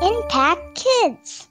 Impact Kids.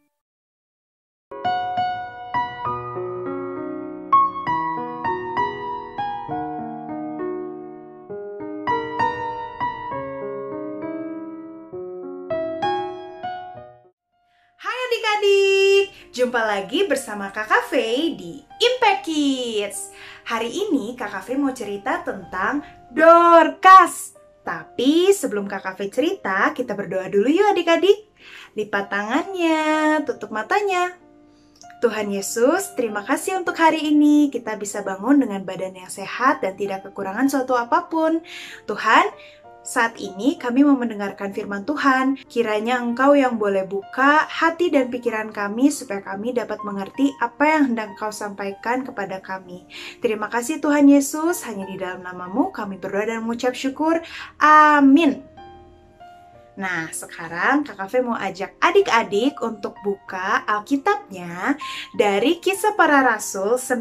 Hai adik-adik, jumpa lagi bersama Kakak Faye di Impact Kids. Hari ini Kakak Faye mau cerita tentang Dorcas. Tapi sebelum Kakak Faye cerita, kita berdoa dulu yuk adik-adik. Lipat tangannya, tutup matanya. Tuhan Yesus, terima kasih untuk hari ini. Kita bisa bangun dengan badan yang sehat dan tidak kekurangan suatu apapun. Tuhan, saat ini kami mau mendengarkan firman Tuhan. Kiranya Engkau yang boleh buka hati dan pikiran kami supaya kami dapat mengerti apa yang hendak Engkau sampaikan kepada kami. Terima kasih Tuhan Yesus, hanya di dalam nama-Mu kami berdoa dan mengucap syukur. Amin. Nah, sekarang Kakak Faye mau ajak adik-adik untuk buka Alkitabnya dari Kisah Para Rasul 9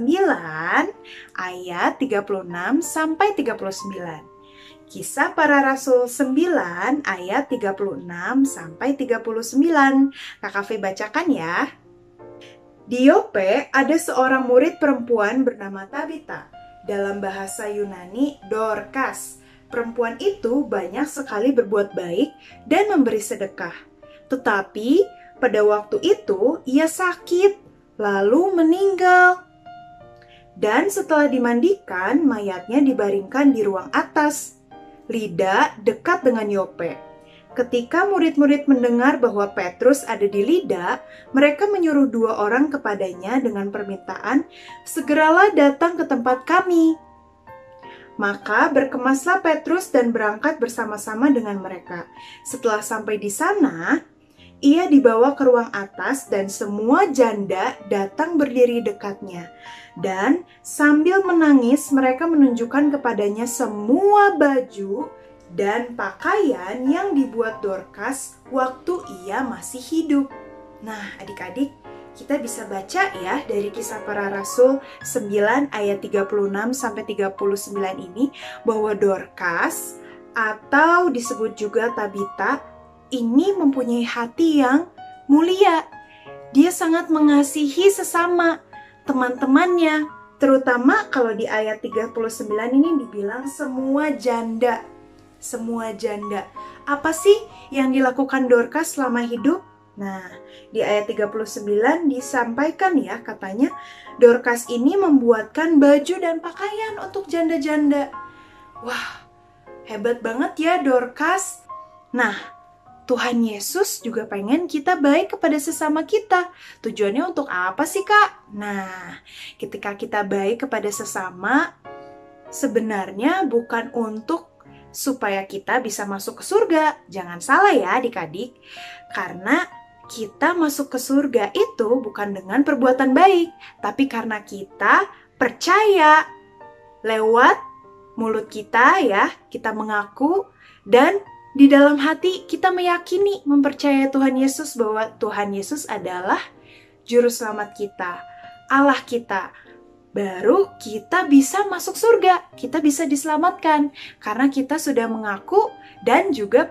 ayat 36 sampai 39. Kisah Para Rasul 9 ayat 36 sampai 39. Kakak Faye bacakan ya. Di Yope ada seorang murid perempuan bernama Tabita. Dalam bahasa Yunani, Dorcas. Perempuan itu banyak sekali berbuat baik dan memberi sedekah. Tetapi pada waktu itu ia sakit, lalu meninggal. Dan setelah dimandikan, mayatnya dibaringkan di ruang atas. Lida dekat dengan Yope. Ketika murid-murid mendengar bahwa Petrus ada di Lida, mereka menyuruh 2 orang kepadanya dengan permintaan, "Segeralah datang ke tempat kami." Maka berkemaslah Petrus dan berangkat bersama-sama dengan mereka. Setelah sampai di sana, ia dibawa ke ruang atas dan semua janda datang berdiri dekatnya. Dan sambil menangis mereka menunjukkan kepadanya semua baju dan pakaian yang dibuat Dorcas waktu ia masih hidup. Nah adik-adik, kita bisa baca ya dari Kisah Para Rasul 9 ayat 36 sampai 39 ini bahwa Dorcas atau disebut juga Tabita ini mempunyai hati yang mulia. Dia sangat mengasihi sesama teman-temannya, terutama kalau di ayat 39 ini dibilang semua janda. Semua janda. Apa sih yang dilakukan Dorcas selama hidup? Nah, di ayat 39 disampaikan ya, katanya Dorcas ini membuatkan baju dan pakaian untuk janda-janda. Wah, hebat banget ya Dorcas. Nah, Tuhan Yesus juga pengen kita baik kepada sesama kita. Tujuannya untuk apa sih, Kak? Nah, ketika kita baik kepada sesama, sebenarnya bukan untuk supaya kita bisa masuk ke surga. Jangan salah ya adik-adik. Karena kita masuk ke surga itu bukan dengan perbuatan baik, tapi karena kita percaya lewat mulut kita ya, kita mengaku dan di dalam hati kita meyakini, mempercayai Tuhan Yesus bahwa Tuhan Yesus adalah juru selamat kita, Allah kita. Baru kita bisa masuk surga, kita bisa diselamatkan karena kita sudah mengaku dan juga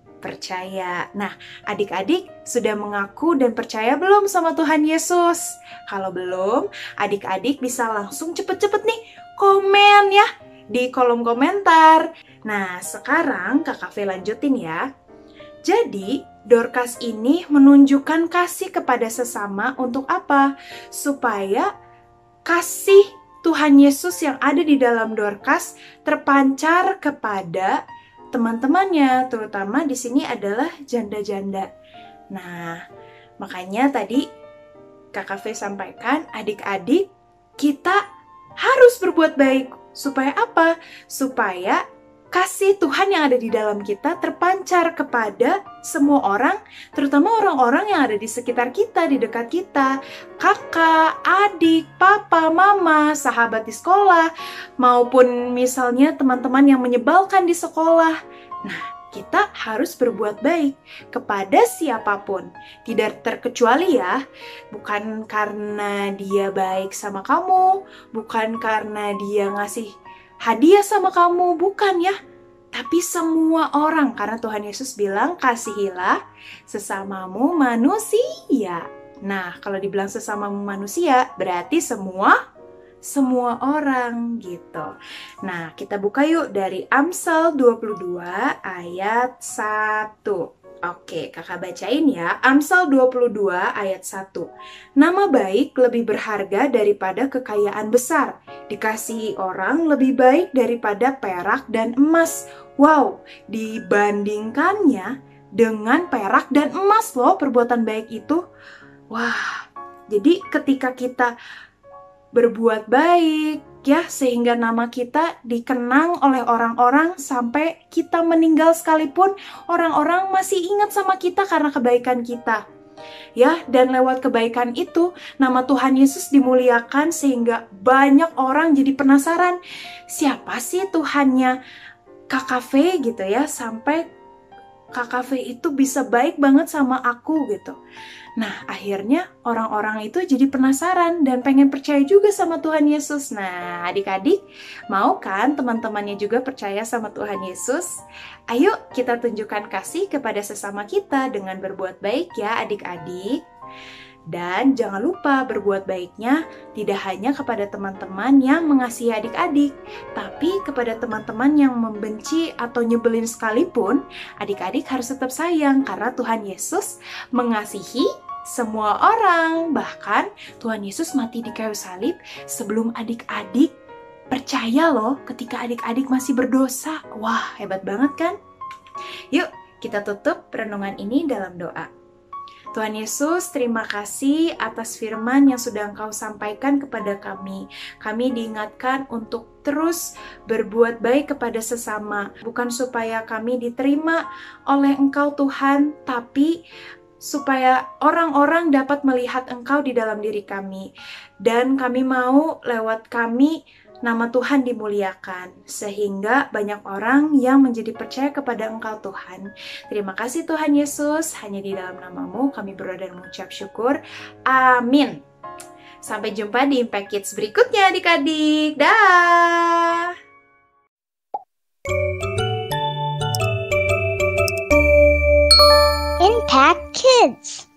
percaya. Nah, adik-adik sudah mengaku dan percaya belum sama Tuhan Yesus? Kalau belum, adik-adik bisa langsung cepet-cepet nih komen ya di kolom komentar. Nah, sekarang Kakak Faye lanjutin ya. Jadi, Dorcas ini menunjukkan kasih kepada sesama untuk apa? Supaya kasih Tuhan Yesus yang ada di dalam Dorcas terpancar kepada teman-temannya, terutama di sini adalah janda-janda. Nah, makanya tadi Kakak Faye sampaikan, adik-adik, kita harus berbuat baik. Supaya apa? Supaya kasih Tuhan yang ada di dalam kita terpancar kepada semua orang, terutama orang-orang yang ada di sekitar kita, di dekat kita. Kakak, adik, papa, mama, sahabat di sekolah, maupun misalnya teman-teman yang menyebalkan di sekolah. Nah, kita harus berbuat baik kepada siapapun, tidak terkecuali ya. Bukan karena dia baik sama kamu, bukan karena dia ngasih hadiah sama kamu, bukan ya. tapi semua orang. Karena Tuhan Yesus bilang, kasihilah sesamamu manusia. Nah, kalau dibilang sesamamu manusia, berarti semua orang gitu. Nah, kita buka yuk dari Amsal 22 ayat 1. Oke, kakak bacain ya. Amsal 22 ayat 1. Nama baik lebih berharga daripada kekayaan besar. Dikasihi orang lebih baik daripada perak dan emas. Wow, dibandingkannya dengan perak dan emas loh perbuatan baik itu. Wah, jadi ketika kita berbuat baik ya, sehingga nama kita dikenang oleh orang-orang sampai kita meninggal sekalipun, orang-orang masih ingat sama kita karena kebaikan kita. Ya, dan lewat kebaikan itu nama Tuhan Yesus dimuliakan sehingga banyak orang jadi penasaran, siapa sih Tuhannya KKV gitu ya, sampai KKV itu bisa baik banget sama aku gitu. Nah, akhirnya orang-orang itu jadi penasaran dan pengen percaya juga sama Tuhan Yesus. Nah, adik-adik, mau kan teman-temannya juga percaya sama Tuhan Yesus? Ayo kita tunjukkan kasih kepada sesama kita dengan berbuat baik ya adik-adik. Dan jangan lupa berbuat baiknya tidak hanya kepada teman-teman yang mengasihi adik-adik, tapi kepada teman-teman yang membenci atau nyebelin sekalipun, adik-adik harus tetap sayang karena Tuhan Yesus mengasihi semua orang. Bahkan Tuhan Yesus mati di kayu salib sebelum adik-adik percaya loh, ketika adik-adik masih berdosa. Wah, hebat banget kan? Yuk, kita tutup renungan ini dalam doa. Tuhan Yesus, terima kasih atas firman yang sudah Engkau sampaikan kepada kami. Kami diingatkan untuk terus berbuat baik kepada sesama. Bukan supaya kami diterima oleh Engkau Tuhan, tapi supaya orang-orang dapat melihat Engkau di dalam diri kami. Dan kami mau lewat kami nama Tuhan dimuliakan, sehingga banyak orang yang menjadi percaya kepada Engkau Tuhan. Terima kasih Tuhan Yesus, hanya di dalam nama-Mu kami berdoa dan mengucap syukur. Amin. Sampai jumpa di Impact Kids berikutnya adik-adik. Dah. Impact Kids.